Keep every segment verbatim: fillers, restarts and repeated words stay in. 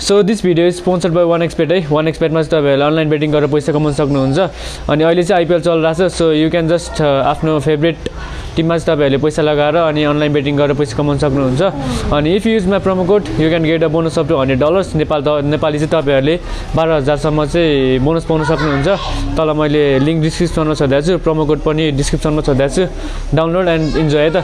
So this video is sponsored by one xbet है। वान एक्सपेटमा चाहिँ तपाईँहरूले अनलाइन बेटिङ गरेर पैसा कमाउन सक्नुहुन्छ। अनि अहिले चाहिँ आइपिएल चलिरहेको छ, सो यु क्यान जस्ट आफ्नो फेभरेट टिममा चाहिँ तपाईँहरूले पैसा लगाएर अनि अनलाइन बेटिङ गरेर पैसा कमाउन सक्नुहुन्छ। अनि if you use my promo code you can get a bonus up to hundred dollars. Nepal Nepali चाहिँ तपाईँहरूले बाह्र हजारसम्म चाहिँ बोनस पाउन सक्नुहुन्छ। तल मैले लिङ्क डिस्क्रिप्सनमा छोडिदिएको छु, प्रोमो कोड पनि डिस्क्रिप्सनमा छोडिदिएको छु, डाउनलोड एन्ड इन्जोय है त।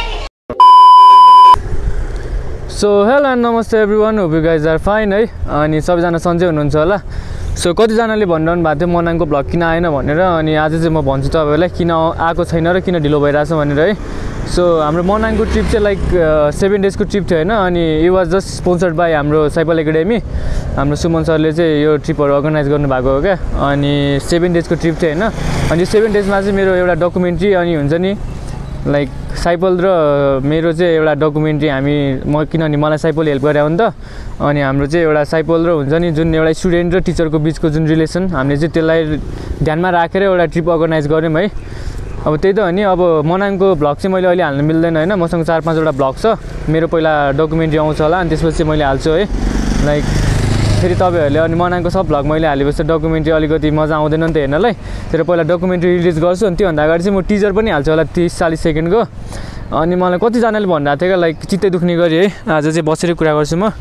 सो हेलो एन्ड नमस्ते every one, hope you guys are fine है। अनि सबैजना सन्चै हुनुहुन्छ होला। सो कतिजनाले भनिरहनु भएको थियो मनाङको भ्लग किन आएन भनेर, अनि आज चाहिँ म भन्छु तपाईँहरूलाई किन आएको छैन र किन ढिलो भइरहेछ भनेर है। सो हाम्रो मनाङको ट्रिप चाहिँ लाइक सेभेन डेजको ट्रिप थियो होइन, अनि it was just sponsored by हाम्रो साइपल एकाडेमी। हाम्रो सुमन सरले चाहिँ यो ट्रिपहरू अर्गनाइज गर्नुभएको हो क्या। अनि सेभेन डेजको ट्रिप थियो होइन। अनि यो सेभेन डेजमा चाहिँ मेरो एउटा डकुमेन्ट्री अनि हुन्छ नि लाइक साइपल र मेरो चाहिँ एउटा डकुमेन्ट्री हामी म किनभने मलाई साइपल हेल्प गरे हो नि त। अनि हाम्रो चाहिँ एउटा साइपल र हुन्छ नि जुन एउटा स्टुडेन्ट र टिचरको बिचको जुन रिलेसन हामीले चाहिँ त्यसलाई ध्यानमा राखेर एउटा ट्रिप अर्गनाइज गऱ्यौँ है। अब त्यही त हो नि। अब मनाङको भ्लग चाहिँ मैले अहिले हाल्नु मिल्दैन होइन, मसँग चार पाँचवटा भ्लग छ। मेरो पहिला डकुमेन्ट्री आउँछ होला अनि त्यसपछि मैले हाल्छु है। लाइक फेरि तपाईँहरूले अनि मनाङको सब भ्लग मैले हालेपछि डकुमेन्ट्री अलिकति मजा आउँदैन नि त हेर्नलाई। तर पहिला डकुमेन्ट्री रिलिज गर्छु अनि त्योभन्दा अगाडि चाहिँ म टिजर पनि हाल्छु होला तिस चालिस सेकेन्डको। अनि मलाई कतिजनाले भनिरहेको थियो क्या लाइक चित्तै दुख्ने गरी है। आज चाहिँ बसेर कुरा गर्छु म।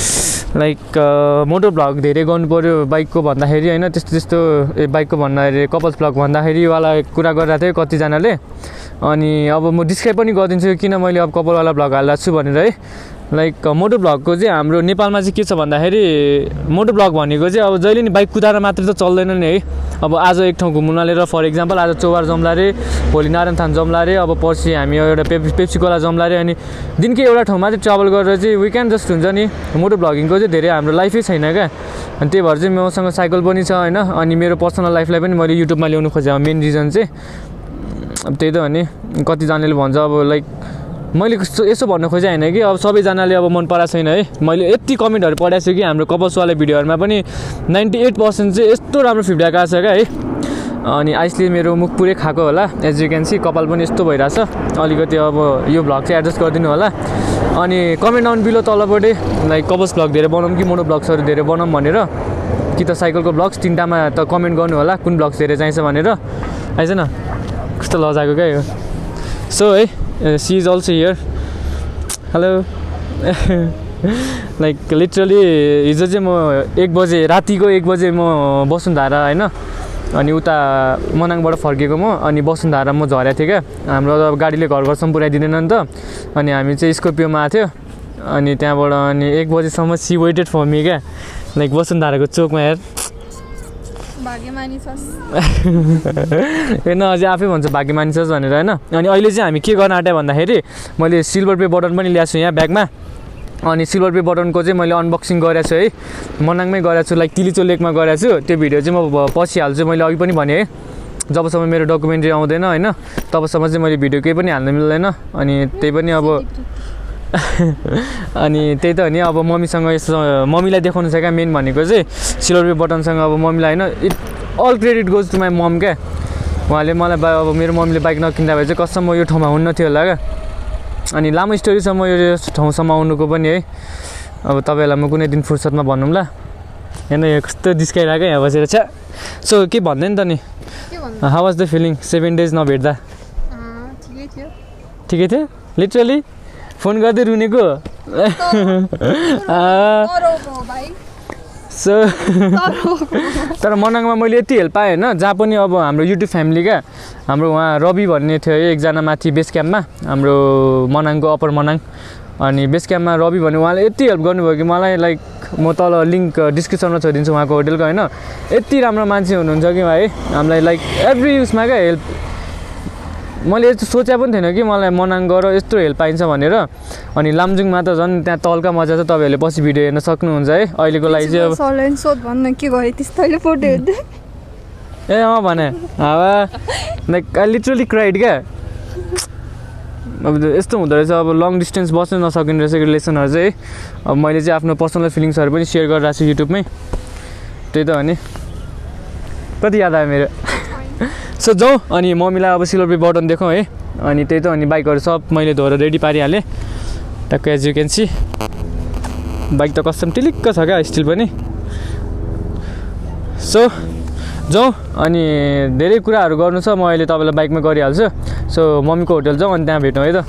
लाइक मोटो भ्लग धेरै गर्नु पऱ्यो बाइकको भन्दाखेरि होइन, त्यस्तो त्यस्तो ए बाइकको भन्दाखेरि कपल्स भ्लग भन्दाखेरि वाला कुरा गरिरहेको थियो कतिजनाले। अनि अब म डिस्क्राइब पनि गरिदिन्छु किन मैले अब कपलवाला भ्लग हालिरहेको छु भनेर है। लाइक मोटो भ्लगको चाहिँ हाम्रो नेपालमा चाहिँ के छ भन्दाखेरि मोटो भ्लग भनेको चाहिँ अब जहिले नि बाइक कुदाएर मात्रै त चल्दैन नि है। अब आज एक ठाउँ घुम्नु लिएर फर इक्जाम्पल आज चौबार जम्ला रे, भोलि नारायणथान जम्ला रे, अब पर्सि हामी एउटा पेप पेप्सी कोला जम्ला रे। अनि दिनकै एउटा ठाउँमा चाहिँ ट्राभल गरेर चाहिँ विकेन्ड जस्ट हुन्छ नि। मोटो भ्लगिङको चाहिँ धेरै हाम्रो लाइफै छैन क्या। अनि त्यही भएर चाहिँ मसँग साइकल पनि छ होइन। अनि मेरो पर्सनल लाइफलाई पनि मैले युट्युबमा ल्याउनु खोजेँ मेन रिजन चाहिँ अब त्यही त हो नि। कतिजनाले भन्छ अब लाइक मैले यसो भन्न खोजेँ होइन कि अब सबैजनाले अब मन पराएको छैन है। मैले यति कमेन्टहरू पढाएको छु कि हाम्रो कपल्सवाला भिडियोहरूमा पनि नाइन्टी एट पर्सेन्ट चाहिँ यस्तो राम्रो फिडब्याक आएको छ क्या है। अनि आइसले मेरो मुख पुरै खाएको होला, एज यु क्यान सी कपाल पनि यस्तो भइरहेछ। अलिकति अब यो भ्लग चाहिँ एडजस्ट गरिदिनु होला। अनि कमेन्ट डाउन बिलो तलपट्टि लाइक कपल्स भ्लग धेरै बनाऊँ कि मोटो भ्लग्सहरू धेरै बनाऊँ भनेर, कि त साइकलको भ्लग्स तिनवटामा त कमेन्ट गर्नु होला कुन भ्लग्स धेरै चाहिन्छ भनेर। आइज न कस्तो लजाएको क्या यो। सो है she is also here, hello. Like literally हिजो चाहिँ म एक बजे रातिको एक बजे म वसुन्धरा होइन, अनि उता मनाङबाट फर्केको म। अनि वसुन्धरा म झरेको थिएँ क्या। हाम्रो अब गाडीले घर घरसम्म पुऱ्याइदिँदैन नि त। अनि हामी चाहिँ स्कर्पियोमा आएको थियो। अनि त्यहाँबाट अनि एक बजीसम्म सी वेटेड फर मी क्या, लाइक वसुन्धराको चोकमा हेर हेर्न अझै आफै भन्छ भाग्यमानी छस् भनेर होइन। अनि अहिले चाहिँ हामी के गर्न आँट्यो भन्दाखेरि मैले सिल्भर पे बटन पनि ल्याएको छु यहाँ ब्यागमा। अनि सिल्भर पे बटनको चाहिँ मैले अनबक्सिङ गरेको छु है, मनाङमै गरेको छु, लाइक तिलिचो लेकमा गरेको छु। त्यो भिडियो चाहिँ म पछि हाल्छु, मैले अघि पनि भने है। जबसम्म मेरो डकुमेन्ट्री आउँदैन होइन तबसम्म चाहिँ मैले भिडियो केही पनि हाल्नु मिल्दैन। अनि त्यही पनि अब अनि त्यही त हो नि। अब मम्मीसँग यसो मम्मीलाई देखाउनु छ क्या मेन भनेको चाहिँ सिल्भर पे बटनसँग। अब मम्मीलाई होइन it all credit goes to my mom क्या। उहाँले मलाई बा अब मेरो मम्मीले बाइक नकिन्दा भए चाहिँ कसम म यो ठाउँमा हुन्न थियो होला क्या। अनि लामो स्टोरी छ म यो ठाउँसम्म आउनुको पनि है। अब तपाईँहरूलाई म कुनै दिन फुर्सदमा भनौँ ल। हेर्न यो कस्तो जिस्काइरहेको यहाँ बसेर छ। सो के भन्दै नि त नि, how was the feeling seven days नभेट्दा? ठिकै थियो ठिकै थियो लिटरली फोन गर्दै रुनेको। सो तर मनाङमा मैले यति हेल्प पाएँ होइन, जहाँ पनि अब हाम्रो युट्युब फ्यामिली क्या, हाम्रो उहाँ रवि भन्ने थियो है एकजना माथि बेस क्याम्पमा हाम्रो मनाङको अप्पर मनाङ। अनि बेस क्याम्पमा रवि भन्ने उहाँले यति हेल्प गर्नुभयो कि मलाई लाइक म तल लिङ्क डिस्क्रिप्सनमा छोडिदिन्छु उहाँको होटेलको होइन। यति राम्रो मान्छे हुनुहुन्छ कि भाइ हामीलाई लाइक एभ्री उसमा क्या हेल्प। मैले यस्तो सोचे पनि थिएन कि मलाई मनाङ गएर यस्तो हेल्प पाइन्छ भनेर। अनि लामजुङमा त झन् त्यहाँ तलका मजा चाहिँ तपाईँहरूले पछि भिडियो हेर्न सक्नुहुन्छ है। अहिलेको लागि चाहिँ अब ए अँ भने हावा लाइक आई लिटरली क्राइड क्या। अब यस्तो हुँदो रहेछ, अब लङ डिस्टेन्स बस्नु नसकिने रहेछ रिलेसनहरू चाहिँ। अब मैले चाहिँ आफ्नो पर्सनल फिलिङ्सहरू पनि सेयर गरिरहेको छु युट्युबमै। त्यही त हो नि। कति याद आयो मेरो। सो जाउँ अनि मम्मीलाई अब सिल्भर पे बटन देखाउँ है। अनि त्यही त अनि बाइकहरू सब मैले धोएर रेडी पारिहालेँ टक्कै as you can see. Bike त कस्टम टिलिक्क छ क्या स्टिल पनि। सो जाउँ अनि धेरै कुराहरू गर्नु छ, म अहिले तपाईँलाई बाइकमा गरिहाल्छु। सो मम्मीको होटल जाउँ अनि त्यहाँ भेटौँ है त।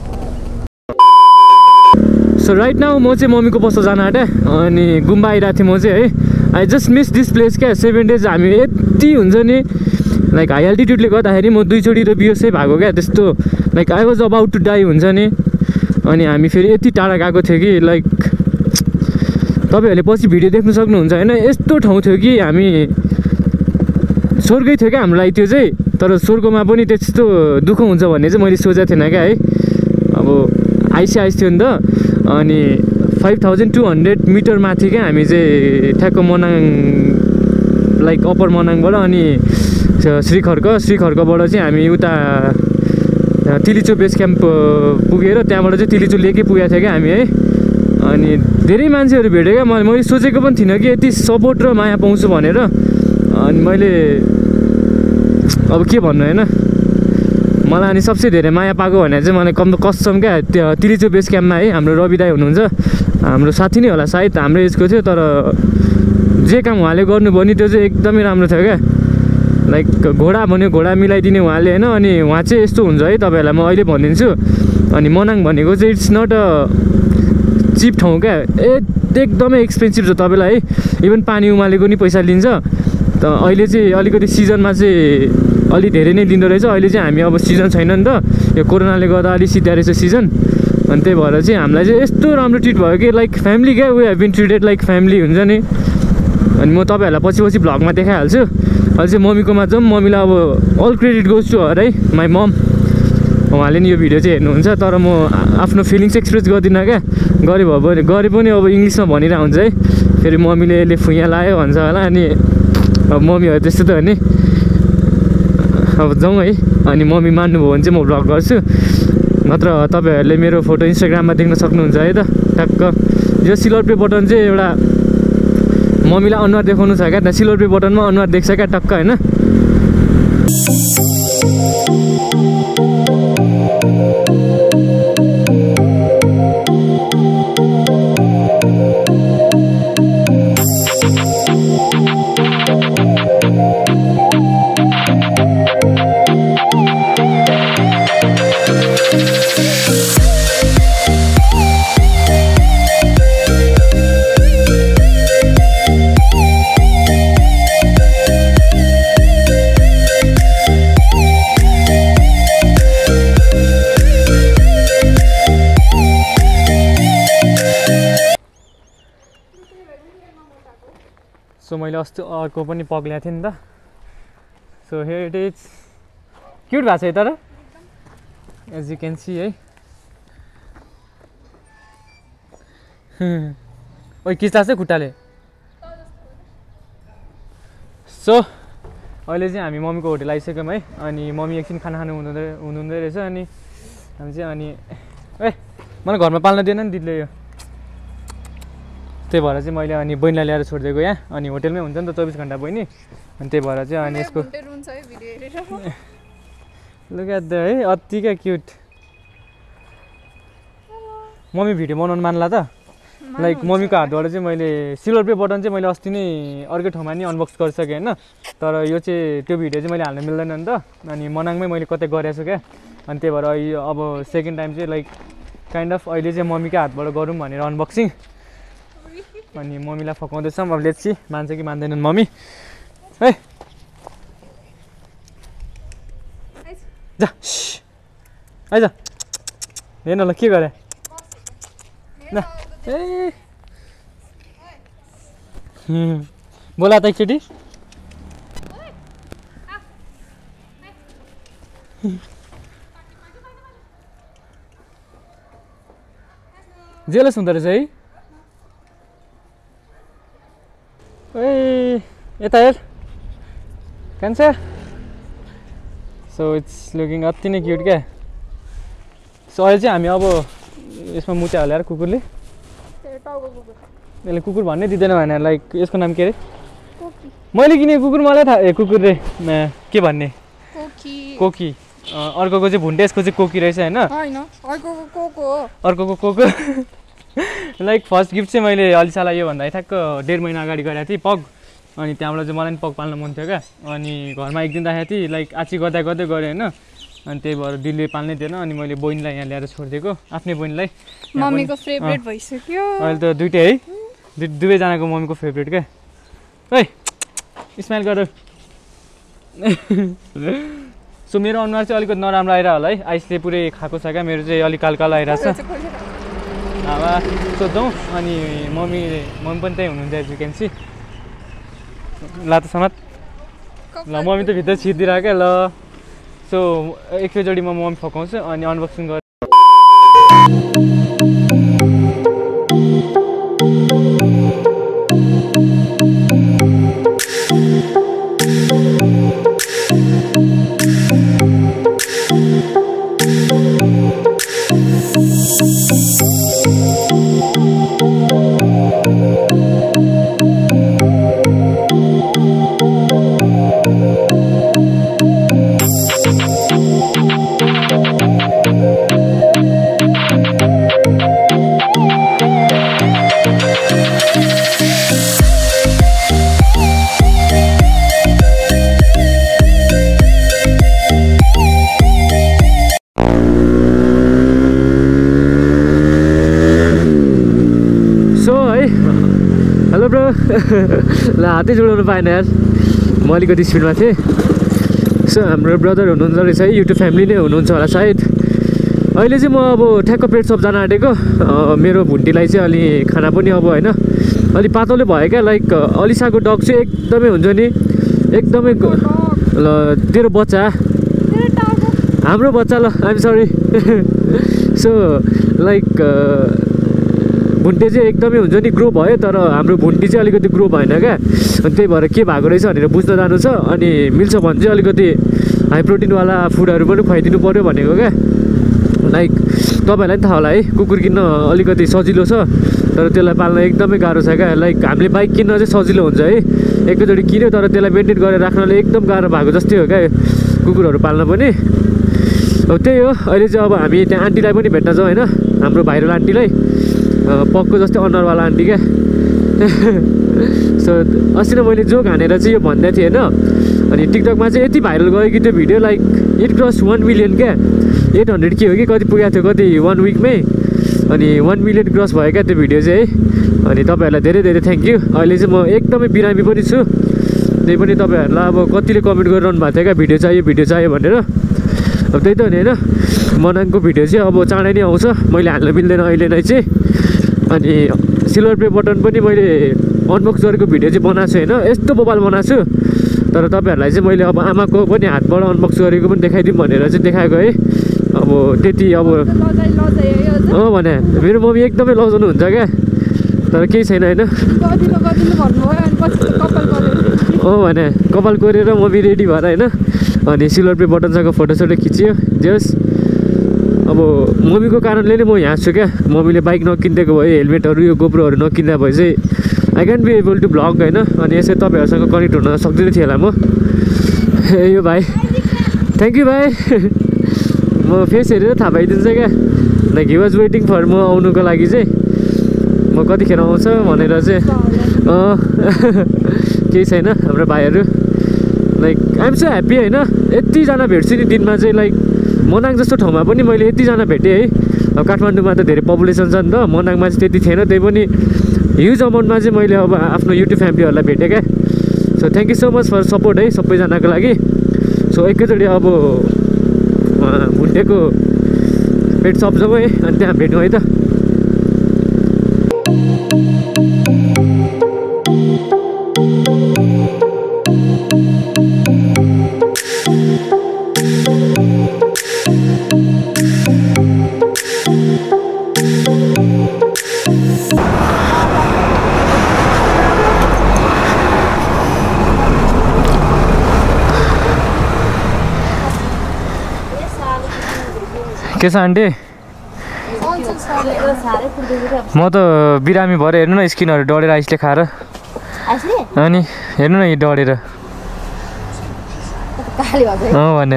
सो राइट नाउ म चाहिँ मम्मीको बस्दा जान आँटेँ अनि गुम्बा आइरहेको थिएँ म चाहिँ है। I just miss this place क्या। सेभेन डेज हामी यति हुन्छ नि लाइक हाई एल्टिट्युडले गर्दाखेरि म दुईचोटि र बियोसै भएको क्या त्यस्तो, like I was about to die हुन्छ नि। अनि हामी फेरि यति टाढा गएको थियो कि लाइक तपाईँहरूले पछि भिडियो देख्नु सक्नुहुन्छ होइन। यस्तो ठाउँ थियो कि हामी स्वर्गै थियो क्या हाम्रो लागि त्यो चाहिँ। तर स्वर्गमा पनि त्यस्तो दुःख हुन्छ भन्ने चाहिँ मैले सोचेको थिएन क्या है। अब आइसी आइस थियो नि त। अनि five thousand two hundred meter माथि क्या हामी चाहिँ ठ्याक्क मनाङ लाइक अप्पर मनाङबाट अनि श्रीखर्क श्रीखर्कबाट चाहिँ हामी उता तिलिचो बेस क्याम्प पुगेर त्यहाँबाट चाहिँ तिलिचो लेकै पुगेको थियो क्या हामी है। अनि धेरै मान्छेहरू भेटेँ क्या। मैले मैले सोचेको पनि थिइनँ कि यति सपोर्ट र माया पाउँछु भनेर। अनि मैले अब के भन्नु होइन, मलाई अनि सबसे धेरै माया पाएको भने चाहिँ मलाई कम कसम क्या त्यो तिलिचो बेस क्याम्पमा है। हाम्रो रवि दाई हुनुहुन्छ, हाम्रो साथी नै होला सायद, हाम्रो एजको थियो। तर जे काम उहाँले गर्नुभयो नि त्यो चाहिँ एकदमै राम्रो थियो क्या। लाइक घोडा भन्यो घोडा मिलाइदिने उहाँले होइन। अनि उहाँ चाहिँ यस्तो हुन्छ है, तपाईँहरूलाई म अहिले भनिदिन्छु। अनि मनाङ भनेको चाहिँ इट्स नट अ चिप ठाउँ क्या, ए एकदमै एक्सपेन्सिभ छ तपाईँलाई है। इभन पानी उमालेको नि पैसा लिन्छ। त अहिले चाहिँ अलिकति सिजनमा चाहिँ अलि धेरै नै लिँदो रहेछ। अहिले चाहिँ हामी अब सिजन छैन नि त, यो कोरोनाले गर्दा अलिक सिद्ध्या रहेछ सिजन। अनि त्यही भएर चाहिँ हामीलाई चाहिँ यस्तो राम्रो ट्रिट भयो कि लाइक फ्यामिली क्या। We have been treated like family हुन्छ नि। अनि म तपाईँहरूलाई पछि पछि भ्लगमा देखाइहाल्छु। अहिले चाहिँ मम्मीकोमा जाउँ। मम्मीलाई अब all credit goes to her है, माई मम। उहाँले नि यो भिडियो चाहिँ हेर्नुहुन्छ। तर म आफ्नो फिलिङ्स एक्सप्रेस गर्दिनँ क्या। गरे भयो भने गरे पनि अब इङ्ग्लिसमा भनिरहेको हुन्छ है। फेरि मम्मीले यसले फुइँया लायो भन्छ होला। अनि अब मम्मीहरू त्यस्तो त हो नि। अब जाउँ है। अनि मम्मी मान्नुभयो भने चाहिँ म भ्लग गर्छु, नत्र तपाईँहरूले मेरो फोटो इन्स्टाग्राममा देख्न सक्नुहुन्छ है त। टक्क यो सिल्भर प्ले बटन चाहिँ एउटा मम्मीलाई अनुहार देखाउनु छ क्या। त्यहाँ सिल्भर प्ले बटनमा अनुहार देख्छ क्या टक्क होइन। सो मैले अस्ति अर्को पनि पग्ल्याएको थिएँ नि त। So here it is cute भएको छ है तर एज यु क्यान सी है। ओइ किच्दा चाहिँ खुट्टाले। सो अहिले चाहिँ हामी मम्मीको होटल आइसक्यौँ है। अनि मम्मी एकछिन खाना खानु हुनुहुँदै हुनुहुँदै रहेछ। अनि हामी चाहिँ अनि ए मलाई घरमा पाल्न दिएन नि दिदीले यो, त्यही भएर चाहिँ मैले अनि बहिनीलाई ल्याएर छोडिदिएको यहाँ। अनि होटेलमै हुन्छ नि त चौबिस घन्टा बहिनी। अनि त्यही भएर चाहिँ अनि यसको लुक एट द है अति क्या क्युट। मम्मी भिडियो बनाउनु मान्ला त। लाइक मम्मीको हातबाट चाहिँ मैले सिल्भर प्ले बटन चाहिँ मैले अस्ति नै अर्कै ठाउँमा नि अनबक्स गरिसकेँ होइन। तर यो चाहिँ त्यो भिडियो चाहिँ मैले हाल्नु मिल्दैन नि त। अनि मनाङमै मैले कतै गरेको छु क्या। अनि त्यही भएर अब सेकेन्ड टाइम चाहिँ लाइक काइन्ड अफ अहिले चाहिँ मम्मीकै हातबाट गरौँ भनेर अनबक्सिङ। अनि मम्मीलाई फकाउँदैछौँ। अब लेट्स सी मान्छ कि मान्दैनन् मम्मी है। जा आइज हेर्न ल के गरे ल ए बोला त एकचोटि। जेलस हुँदो रहेछ है। ए यता हेर कान्छ। सो इट्स लुकिङ अति नै क्युट क्या। सो अहिले चाहिँ हामी अब यसमा मुत्या हालेर कुकुरले यसले कुकुर भन्नै दिँदैन भने लाइक यसको नाम के अरे मैले किनेको कुकुर मलाई थाहा ए कुकुर रे के भन्ने कोकी। अर्कोको चाहिँ भुन्टे, यसको चाहिँ कोकी रहेछ होइन। अर्कोको कोको लाइक फर्स्ट गिफ्ट चाहिँ मैले अलिसालाई योभन्दा ठ्याक्क डेढ महिना अगाडि गरेको थिएँ पग अनि त्यहाँबाट चाहिँ मलाई पनि पग पाल्न मन थियो क्या अनि घरमा एक दिन राखेको थिएँ लाइक आची गर्दा गर्दै गरेँ होइन अनि त्यही भएर दिदीले पाल्नै थिएन अनि मैले बहिनीलाई यहाँ ल्याएर छोडिदिएको आफ्नै बहिनीलाई मम्मीको फेभरेट भइसक्यो अहिले त दुइटै है दुई दुवैजनाको मम्मीको फेभरेट क्या है स्माइल गर सो मेरो अनुहार चाहिँ अलिकति नराम्रो आइरह होला है आइसले पुरै खाएको छ क्या मेरो चाहिँ अलिक काल कालो आइरहेको छ हावा सोध्छौँ अनि मम्मी मम्मी पनि त्यही हुनुहुन्छ एज यु क्यान सी ल त समात ल मम्मी त भित्र छिरिदिरहेको क्या ल सो एकैचोटि म मम्मी फकाउँछु अनि अनबक्सिङ गरेँ ल हातै जोडाउनु पाएन यार म अलिकति स्पिडमा थिएँ सो हाम्रो ब्रदर हुनुहुन्छ रहेछ है युट्युब फ्यामिली नै हुनुहुन्छ होला सायद अहिले चाहिँ म अब ठ्याक्क पेट सप जान आँटेको मेरो भुन्टीलाई चाहिँ अलि खाना पनि अब होइन अलि पातलो भयो क्या लाइक अलिसाको डग चाहिँ एकदमै हुन्छ नि एकदमै ल तेरो बच्चा हाम्रो बच्चा ल आइएम सरी सो लाइक भुन्टे चाहिँ एकदमै हुन्छ नि ग्रो भयो तर हाम्रो भुन्टी चाहिँ अलिकति ग्रो भएन क्या अनि त्यही भएर के भएको रहेछ भनेर बुझ्न जानु छ अनि मिल्छ भने चाहिँ अलिकति हाई प्रोटिनवाला फुडहरू पनि खुवाइदिनु पऱ्यो भनेको क्या लाइक तपाईँहरूलाई पनि थाहा होला है कुकुर किन्न अलिकति सजिलो छ तर त्यसलाई पाल्न एकदमै गाह्रो छ क्या लाइक हामीले बाइक किन्न चाहिँ सजिलो हुन्छ है एकैचोटि किन्यो तर त्यसलाई मेन्टेन गरेर राख्नले एकदम गाह्रो भएको जस्तै हो क्या कुकुरहरू पाल्न पनि अब त्यही हो अहिले चाहिँ अब हामी त्यहाँ आन्टीलाई पनि भेट्न जाउँ होइन हाम्रो भाइरल आन्टीलाई पक्को जस्तै अनुहारवाला आन्टी क्या सो अस्ति नै मैले जोक हानेर चाहिँ यो भन्दै थिएँ होइन अनि टिकटकमा चाहिँ यति भाइरल गयो कि त्यो video like it cross one million क्या एट हन्ड्रेड के हो कि कति पुगेको थियो कति वान विकमै अनि वान मिलियन क्रस भयो क्या त्यो भिडियो चाहिँ है अनि तपाईँहरूलाई धेरै धेरै थ्याङ्क यू अहिले चाहिँ म एकदमै बिरामी पनि छु त्यही पनि तपाईँहरूलाई अब कतिले कमेन्ट गरिरहनु भएको थियो क्या भिडियो चाहियो भिडियो चाहियो भनेर अब त्यही त हो नि होइन मनाङको भिडियो चाहिँ अब चाँडै नै आउँछ मैले हाल्न मिल्दैन अहिले नै चाहिँ अनि सिल्भर प्ले बटन पनि मैले अनबक्स गरेको भिडियो चाहिँ बनाएको छु होइन यस्तो मोबाइल बनाएको छु तर तपाईँहरूलाई चाहिँ मैले अब आमाको पनि हातबाट अनबक्स गरेको पनि देखाइदिउँ भनेर चाहिँ देखाएको है अब त्यति अब अँ भने मेरो मम्मी एकदमै लजाउनुहुन्छ क्या तर केही छैन होइन अँ भने कपाल कोरेर मम्मी रेडी भएर होइन अनि सिल्भर प्ले बटनसँग फोटोसोटो खिच्यो जस अब मम्मीको कारणले नै म यहाँ छु क्या मम्मीले बाइक नकिनिदिएको भए हेलमेटहरू यो गोप्रोहरू नकिन्दा भए चाहिँ I can be able to vlog होइन अनि यसै तपाईँहरूसँग कनेक्ट हुन सक्दैन थियो होला म ए यो भाइ थ्याङ्क यू भाइ म फेस हेरेर थाहा पाइदिन्छ क्या like he was waiting for म आउनुको लागि चाहिँ म कतिखेर आउँछ भनेर चाहिँ अँ केही छैन हाम्रो भाइहरू लाइक आइएम सो ह्याप्पी होइन यतिजना भेट्छु नि दिनमा चाहिँ लाइक मनाङ जस्तो ठाउँमा पनि मैले यतिजना भेटेँ है अब काठमाडौँमा त धेरै पपुलेसन छ नि त मनाङमा चाहिँ त्यति थिएन त्यही पनि ह्युज अमाउन्टमा चाहिँ मैले अब आफ्नो युट्युब फ्यामिलीहरूलाई भेटेँ क्या so thank you so much for support है सबैजनाको लागि सो एकैचोटि अब भुन्टेको पेट सप जाउँ है अनि त्यहाँ भेटौँ है त के छ आन्टी म त बिरामी भएर हेर्नु न स्किनहरू डढेर आइसले खाएर अनि हेर्नु न यो डढेर अँ भने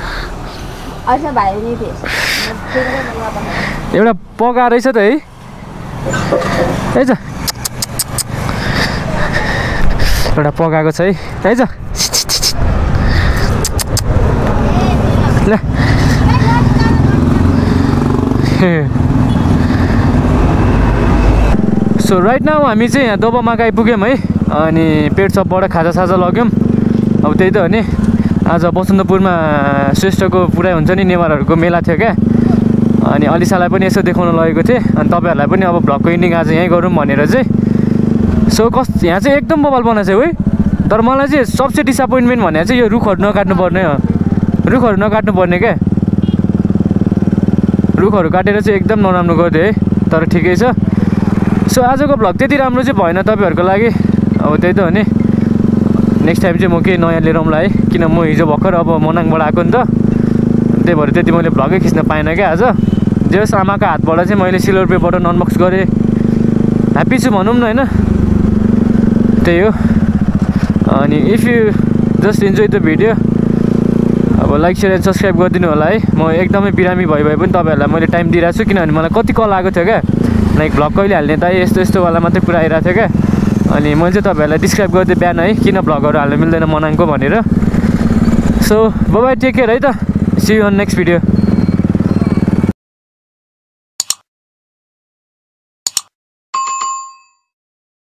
एउटा पगा रहेछ त है है त एउटा पकाएको छ है है त ल सो राइट नाउ हामी चाहिँ यहाँ दोबामाका आइपुग्यौँ है अनि पेट सपबाट खाजासाजा लग्यौँ अब त्यही त हो नि आज बसन्तपुरमा श्रेष्ठको पुरै हुन्छ नि नेवारहरूको मेला थियो क्या अनि अलिसालाई पनि यसो देखाउन लगेको थिएँ अनि तपाईँहरूलाई पनि अब भ्लगको इन्डिङ आज यहीँ गरौँ भनेर चाहिँ सो कस यहाँ चाहिँ एकदम बवाल बनाएको छ है तर मलाई चाहिँ सबसे डिसअपोइन्टमेन्ट भने चाहिँ यो रुखहरू नकाट्नु पर्ने हो रुखहरू नकाट्नु पर्ने क्या रुखहरू काटेर चाहिँ एकदम नराम्रो गरिदियो है तर ठिकै छ सो आजको भ्लग त्यति राम्रो चाहिँ भएन तपाईँहरूको लागि अब त्यही त हो नि नेक्स्ट टाइम चाहिँ म केही नयाँ लिएर आउँला है किन म हिजो भर्खर अब मनाङबाट आएको नि त त्यही भएर त्यति मैले भ्लगै खिच्न पाइनँ क्या आज जस आमाको हातबाट चाहिँ मैले सिल्भर पेपरबाट अनबक्स गरेँ ह्याप्पी छु भनौँ न होइन त्यही हो अनि if you just enjoy the video अब लाइक सेयर एन्ड सब्सक्राइब गरिदिनु होला है म एकदमै बिरामी भइ भए पनि तपाईँहरूलाई मैले टाइम दिइरहेको छु किनभने मलाई कति कल आएको थियो क्या लाइक भ्लग कहिले हाल्ने त यस्तो यस्तोवाला मात्रै कुरा आइरहेको थियो क्या अनि मैले चाहिँ तपाईँहरूलाई डिस्क्राइब गरिदिएँ बिहान है किन भ्लगहरू हाल्नु मिल्दैन मनाङको भनेर सो बाइ टेक केयर है त see you on next video